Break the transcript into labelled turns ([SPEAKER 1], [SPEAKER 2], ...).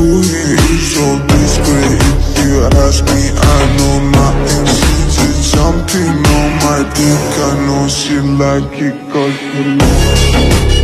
[SPEAKER 1] He's so discreet. If you ask me, I know nothing. She's jumping on my dick. I know she like it 'cause she